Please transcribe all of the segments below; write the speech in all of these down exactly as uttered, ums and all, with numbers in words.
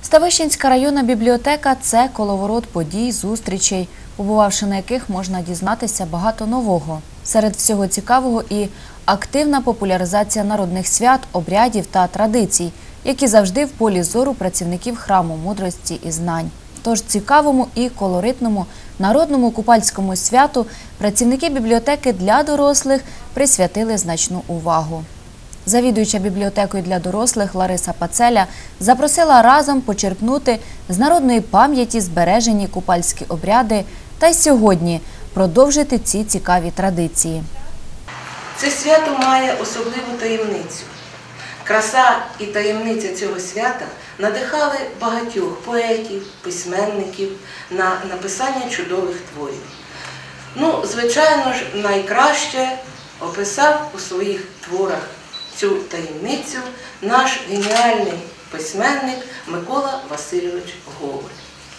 Ставищенська районна бібліотека – це коловорот подій, зустрічей, побувавши на яких можна дізнатися багато нового. Серед всього цікавого і активна популяризація народних свят, обрядів та традицій, які завжди в полі зору працівників храму мудрості і знань. Тож цікавому і колоритному народному купальському святу працівники бібліотеки для дорослих присвятили значну увагу. Завідуюча бібліотекою для дорослих Лариса Пацеля запросила разом почерпнути з народної пам'яті збережені купальські обряди та й сьогодні продовжити ці цікаві традиції. Це свято має особливу таємницю. Краса і таємниця цього свята надихали багатьох поетів, письменників на написання чудових творів. Ну, звичайно ж, найкраще описав у своїх творах цю таємницю наш геніальний письменник Микола Васильович Гоголь.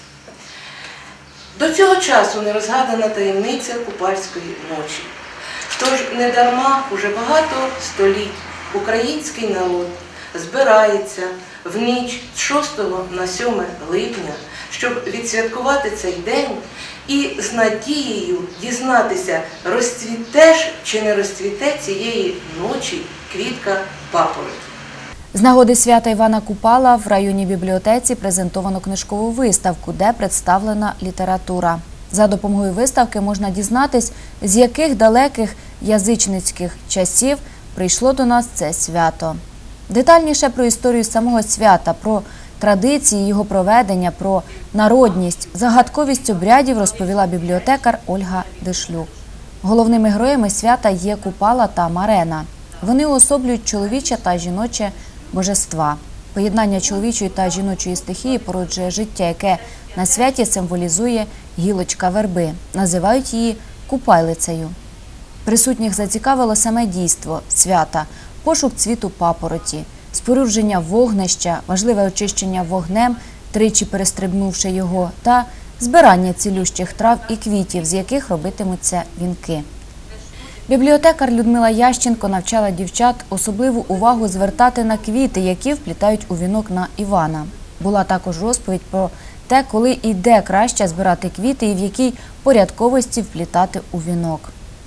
До цього часу не розгадана таємниця Купальської ночі. Тож недарма уже багато століть український народ збирається в ніч з шостого на сьоме липня, щоб відсвяткувати цей день і з надією дізнатися, розцвіте ж чи не розцвіте цієї ночі квітка папороті. З нагоди свята Івана Купала в районній бібліотеці презентовано книжкову виставку, де представлена література. За допомогою виставки можна дізнатись, з яких далеких язичницьких часів прийшло до нас це свято. Детальніше про історію самого свята, про традиції його проведення, про народність, загадковість обрядів розповіла бібліотекар Ольга Дишлюк. Головними героями свята є Купала та Марена. Вони уособлюють чоловіче та жіноче божества. Поєднання чоловічої та жіночої стихії породжує життя, яке на святі символізує гілочка верби. Називають її купайлицею. Присутніх зацікавило саме дійство свята, пошук цвіту папороті, спорудження вогнища, важливе очищення вогнем, тричі перестрибнувши його, та збирання цілющих трав і квітів, з яких робитимуться вінки. Бібліотекар Людмила Ященко навчала дівчат особливу увагу звертати на квіти, які вплітають у вінок на Івана. Була також розповідь про те, коли і де краще збирати квіти і в якій порядковості вплітати у вінок.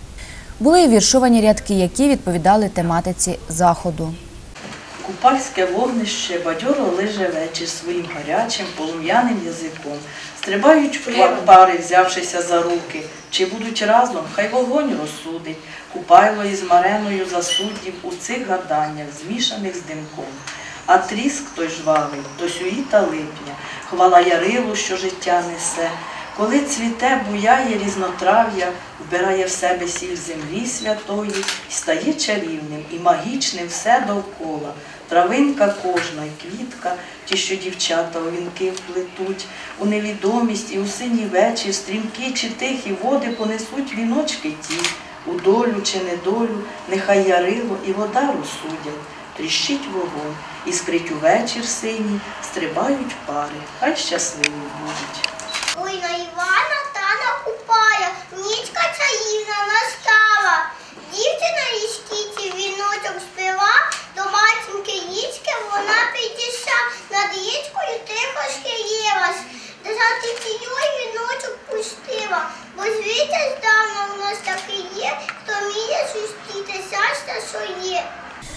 Були і віршовані рядки, які відповідали тематиці заходу. Купальське вогнище бадьоро лиже вечір своїм гарячим полум'яним язиком. Стрибають пари, взявшися за руки, чи будуть разом, хай вогонь розсудить. Купайло із Мареною засуддів у цих гаданнях, змішаних з димком. А тріск той жвавий, до сюїта липня, хвала ярилу, що життя несе. Коли цвіте, буяє різнотрав'я, вбирає в себе сіль землі святої, стає чарівним і магічним все довкола. Травинка кожна й квітка, ті, що дівчата у вінки вплетуть, у невідомість і у синій вечір стрімкі чи тихі води понесуть віночки ті, у долю чи недолю, нехай ярило і вода розсудять. Тріщить вогонь, іскрить увечір синій, стрибають пари, хай щасливі будуть. Ой, на Івана та на Купая, нічка чаївна настала. Дівчина річкіці віночок співа, до матінки річки вона підійшла, над річкою тихо шкірилась, держати тією віночок пустила, бо звідти здавна у нас таки є, хто вміє зустріти щастя своє.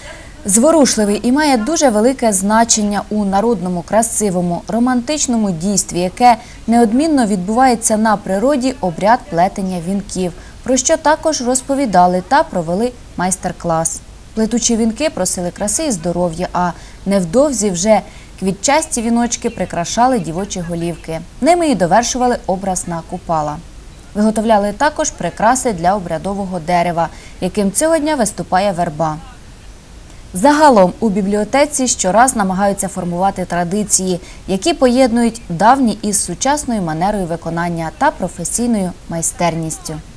Зворушливий і має дуже велике значення у народному, красивому, романтичному дійстві, яке неодмінно відбувається на природі обряд плетення вінків, про що також розповідали та провели майстер-клас. Плетучі вінки просили краси і здоров'я, а невдовзі вже квітчасті віночки прикрашали дівочі голівки. Ними і довершували образ на Купала. Виготовляли також прикраси для обрядового дерева, яким цього дня виступає верба. Загалом у бібліотеці щораз намагаються формувати традиції, які поєднують давні із сучасною манерою виконання та професійною майстерністю.